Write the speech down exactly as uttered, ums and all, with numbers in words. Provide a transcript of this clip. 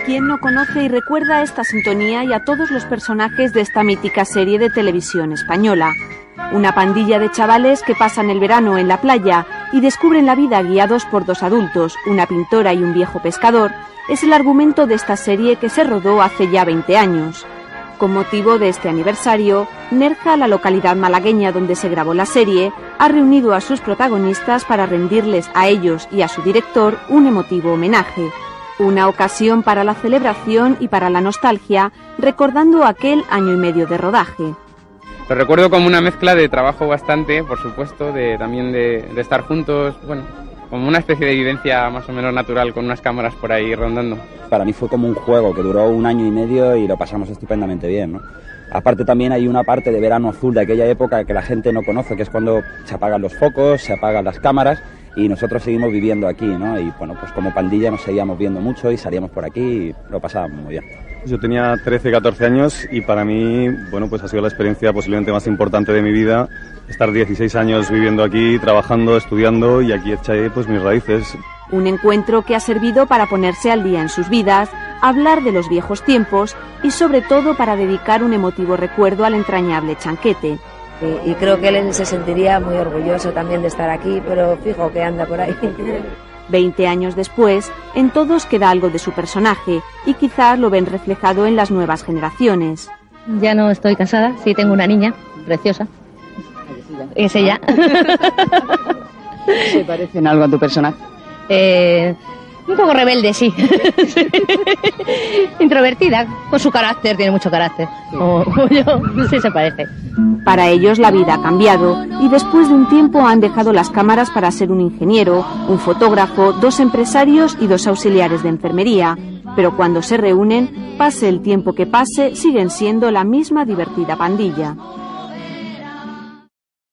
¿Quién no conoce y recuerda esta sintonía y a todos los personajes de esta mítica serie de televisión española? Una pandilla de chavales que pasan el verano en la playa y descubren la vida guiados por dos adultos, una pintora y un viejo pescador, es el argumento de esta serie que se rodó hace ya veinte años. Con motivo de este aniversario, Nerja, la localidad malagueña donde se grabó la serie, ha reunido a sus protagonistas para rendirles a ellos y a su director un emotivo homenaje. Una ocasión para la celebración y para la nostalgia, recordando aquel año y medio de rodaje. Lo recuerdo como una mezcla de trabajo bastante, por supuesto, de también de, de estar juntos, bueno, como una especie de vivencia más o menos natural con unas cámaras por ahí rondando. Para mí fue como un juego que duró un año y medio y lo pasamos estupendamente bien, ¿no? Aparte también hay una parte de verano azul de aquella época que la gente no conoce, que es cuando se apagan los focos, se apagan las cámaras y nosotros seguimos viviendo aquí, ¿no? Y bueno, pues como pandilla nos seguíamos viendo mucho y salíamos por aquí y lo pasábamos muy bien. Yo tenía trece, catorce años y para mí, bueno, pues ha sido la experiencia posiblemente más importante de mi vida, estar dieciséis años viviendo aquí, trabajando, estudiando y aquí eché pues mis raíces. Un encuentro que ha servido para ponerse al día en sus vidas, hablar de los viejos tiempos y sobre todo para dedicar un emotivo recuerdo al entrañable Chanquete. Y, y creo que él se sentiría muy orgulloso también de estar aquí, pero fijo que anda por ahí. Veinte años después, en todos queda algo de su personaje y quizás lo ven reflejado en las nuevas generaciones. Ya no estoy casada, sí tengo una niña preciosa. Es ella. ¿Se parecen algo a tu personaje? Eh, un poco rebelde, sí. Introvertida, con su carácter, tiene mucho carácter. Como, como yo, sí se parece. Para ellos la vida ha cambiado y después de un tiempo han dejado las cámaras para ser un ingeniero, un fotógrafo, dos empresarios y dos auxiliares de enfermería. Pero cuando se reúnen, pase el tiempo que pase, siguen siendo la misma divertida pandilla.